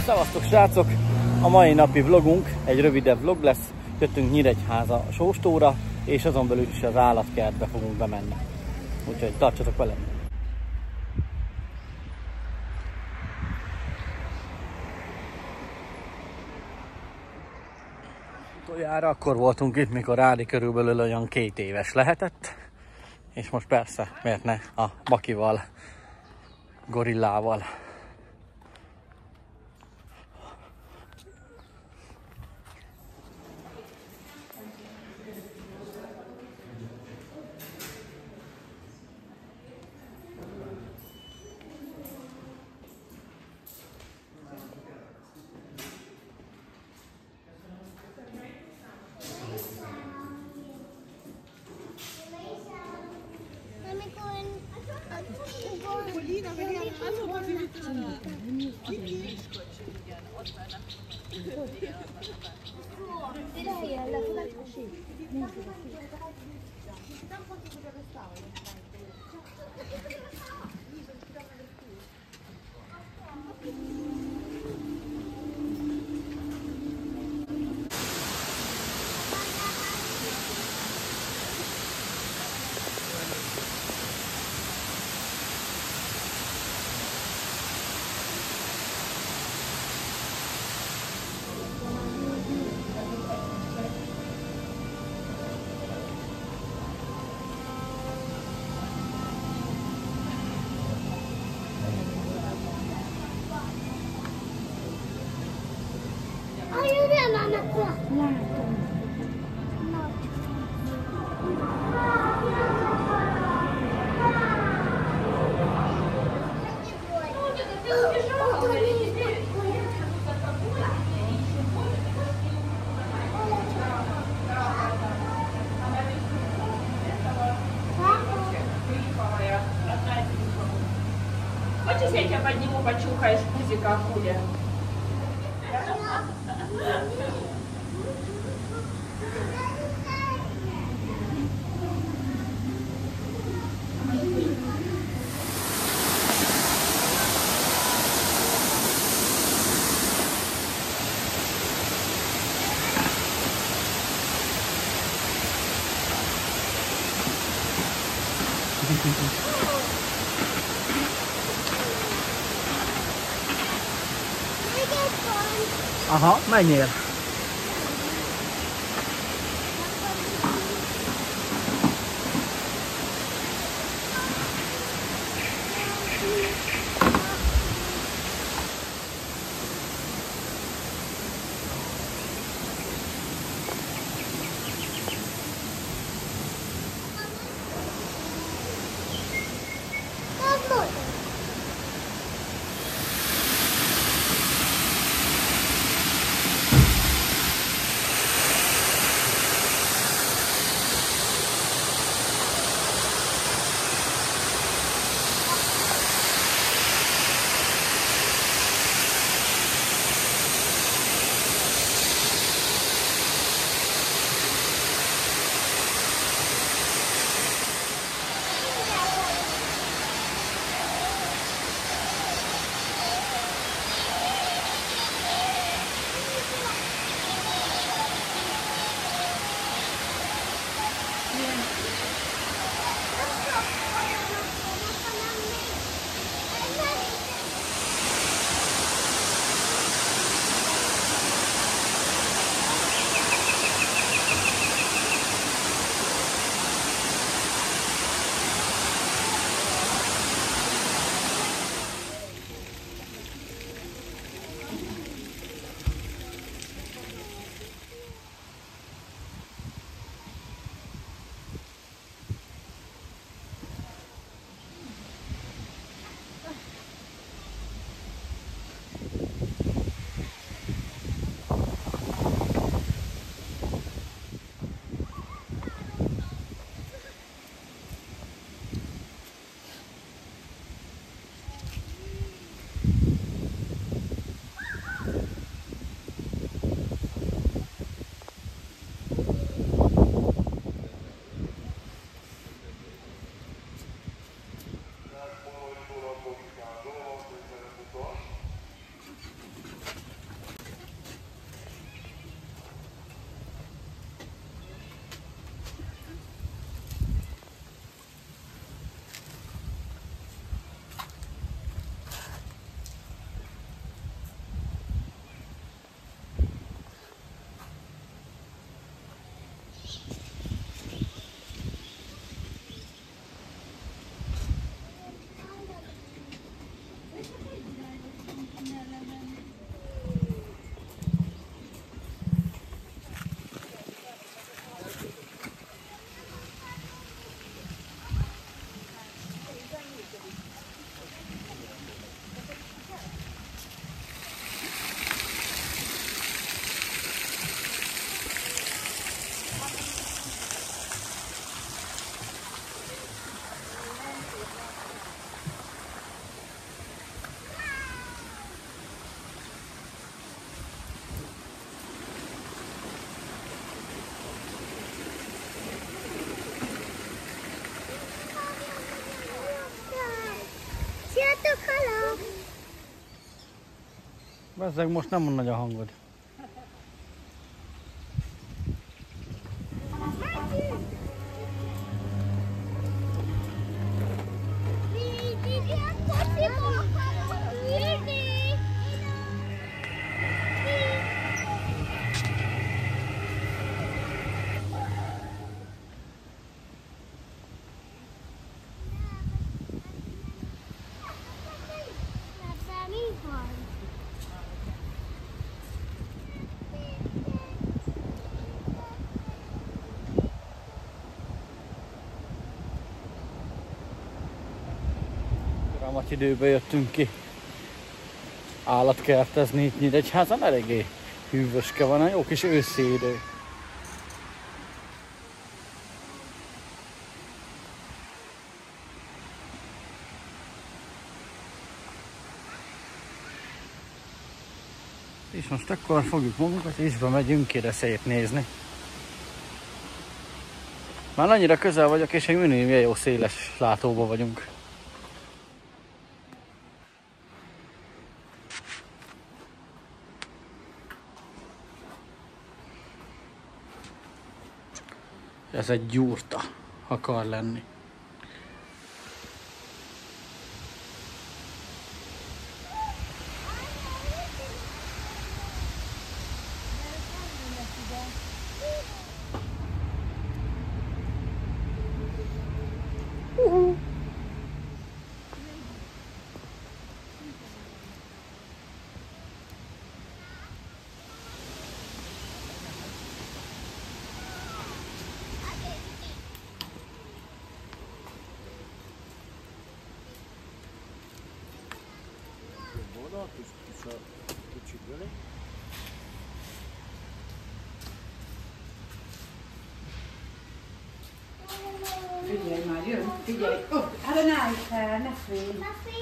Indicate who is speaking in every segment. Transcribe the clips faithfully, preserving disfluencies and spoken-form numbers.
Speaker 1: Szevasztok srácok! A mai napi vlogunk egy rövidebb vlog lesz. Jöttünk Nyíregyháza sóstóra, és azon belül is az állatkertbe fogunk bemenni. Úgyhogy tartsatok velem! Utoljára akkor voltunk itt, mikor Ádi körülbelül olyan két éves lehetett. És most persze, miért ne, a Bakival, gorillával.
Speaker 2: Хочешь, я тебя подниму, почухаешь пузика акуля?
Speaker 1: Aha, menjél! Bezzeg most nem nagy a hangod. Ramat időben jöttünk ki állatkertezni itt Nyíregyházan, eléggé hűvöske van, a jó kis őszi idő. És most akkor fogjuk magunkat, és bemegyünk ide szét nézni. Már annyira közel vagyok, és egy minimum jó széles látóba vagyunk. Ez egy gyurta akar lenni. Uh-huh.
Speaker 3: Figyelj már, jön, figyelj! Oh, hát ne állj fel, ne félj!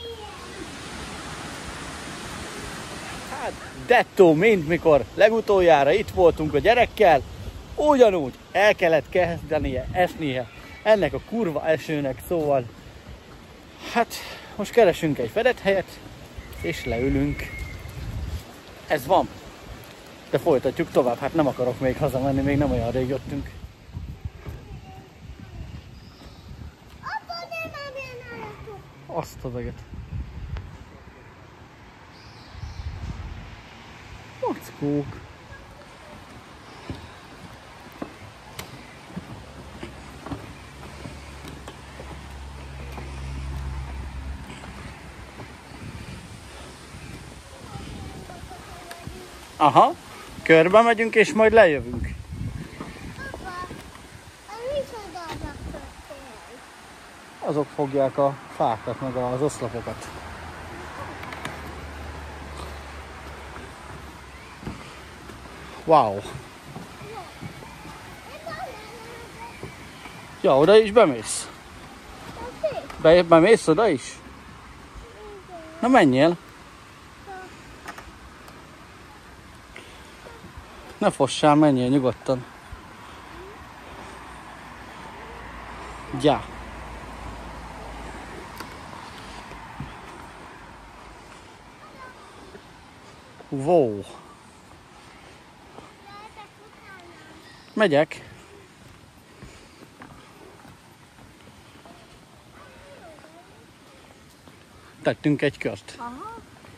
Speaker 1: Hát, dettó, mint mikor legutoljára itt voltunk a gyerekkel, ugyanúgy el kellett kezdenie esnie ennek a kurva esőnek, szóval hát most keresünk egy fedett helyet, és leülünk. Ez van. De folytatjuk tovább, hát nem akarok még hazamenni, még nem olyan rég jöttünk. Azt az eget. Mackók. Aha, körbe megyünk és majd lejövünk. Azok fogják a fákat, meg az oszlopokat. Wow! Ja, oda is bemész. Be, bemész oda is? Na menjél! Ne fossál, menjél nyugodtan. Ja. Wow. Megyek. Tettünk egy kört.
Speaker 3: Aha.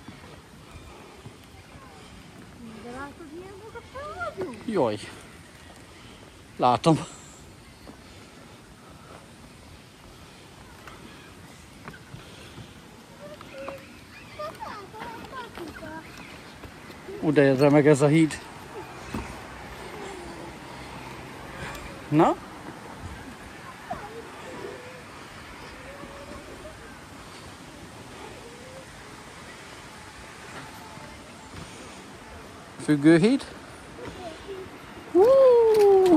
Speaker 3: De látod, milyen magasan vagyunk?
Speaker 1: Jaj. Látom. Ú, de ez meg ez a híd. Na? Függőhíd? Uh!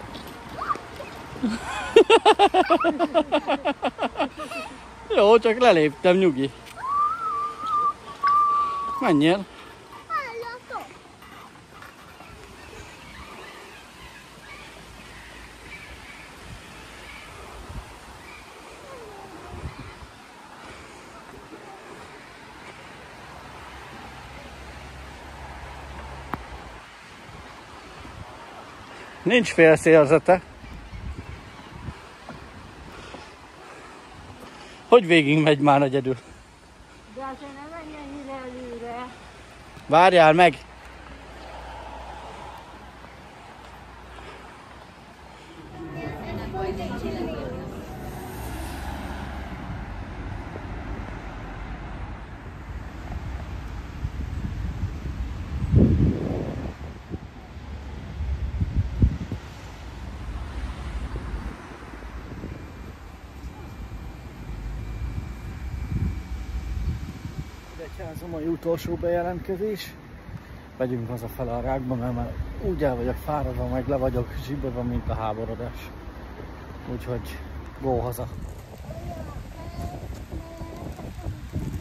Speaker 1: Jó, csak leléptem, nyugi. Menjél. Nincs félszélzete. Hogy végig megy már egyedül?
Speaker 4: De azért nem menj ennyire előre.
Speaker 1: Várjál meg! Ez a mai utolsó bejelentkezés. Megyünk hazafele a rákba, mert már úgy el vagyok fáradva, meg le vagyok zsibben, mint a háborodás. Úgyhogy go haza.